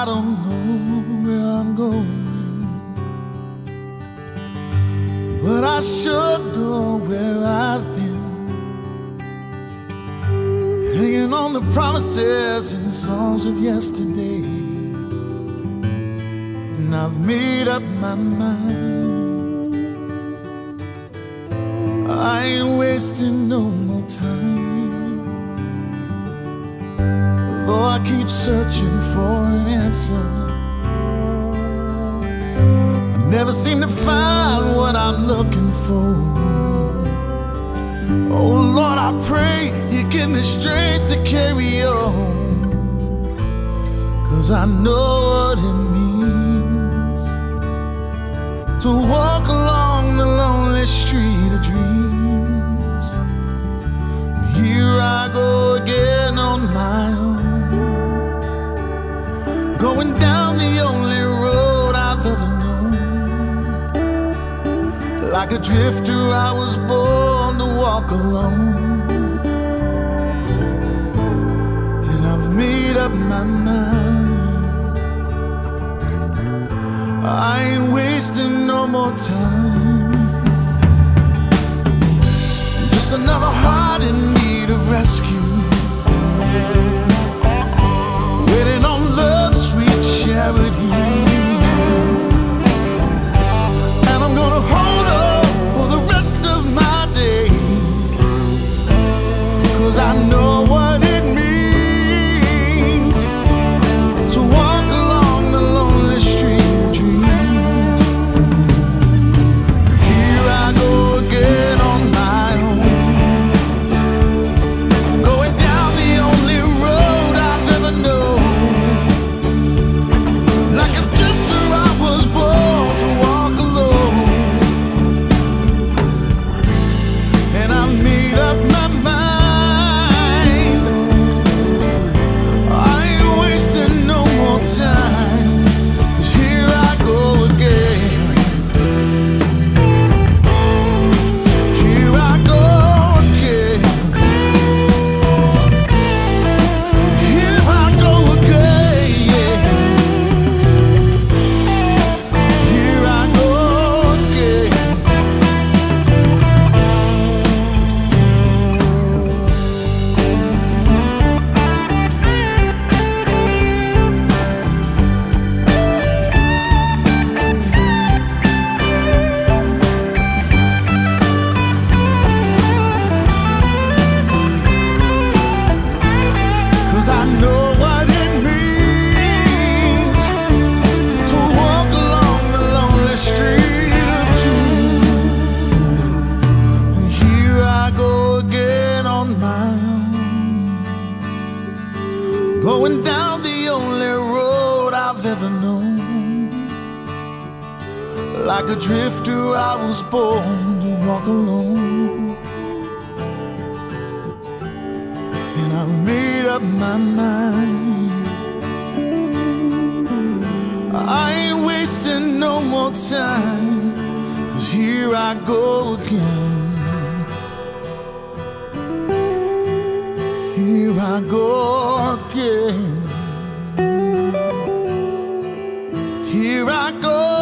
I don't know where I'm going, but I sure know where I've been, hanging on the promises and songs of yesterday. And I've made up my mind, I ain't wasting no more time. Though I keep searching for an answer, I never seem to find what I'm looking for. Oh Lord, I pray you give me strength to carry on, 'cause I know what it means to walk along the lonely street of dreams. Here I go again on my own, going down the only road I've ever known. Like a drifter I was born to walk alone, and I've made up my mind, I ain't wasting no more time. Just another heart in need of rescue, waiting on love's sweet charity. And I'm gonna hold on for the rest of my days, 'cause I know what it means to walk along the lonely street of dreams. Here I go again on my own, going down the only road I've ever known. Like a drifter I was born to walk alone, and I've made up my mind, I ain't wasting no more time, 'cause here I go again. Here I go again. Here I go again, yeah. Here I go again. Cause I know what it means to walk along the lonely street of dreams. And here I go again on my own, going down the only road I've ever known. Like a drifter I was born to walk alone, and I made up my mind, I ain't wasting no more time, 'cause here I go again. Here I go again. Here I go